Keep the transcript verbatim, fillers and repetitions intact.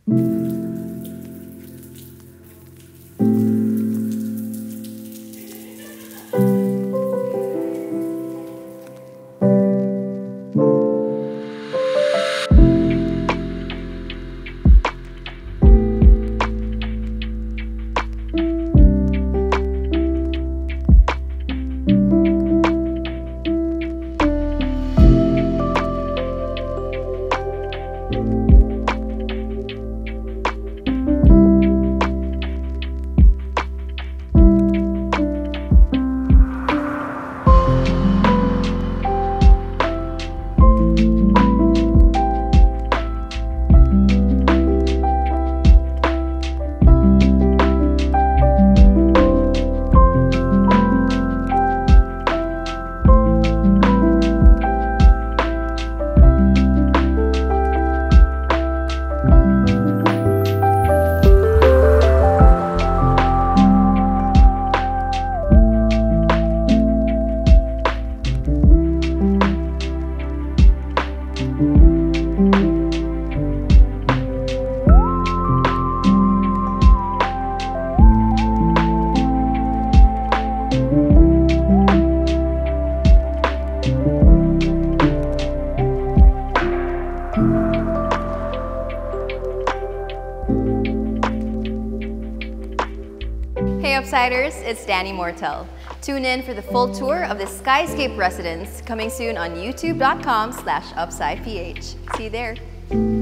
Hey Upsiders, it's Danny Mortel. Tune in for the full tour of the SKYSCAPE residence coming soon on youtube dot com slash upsideph. See you there.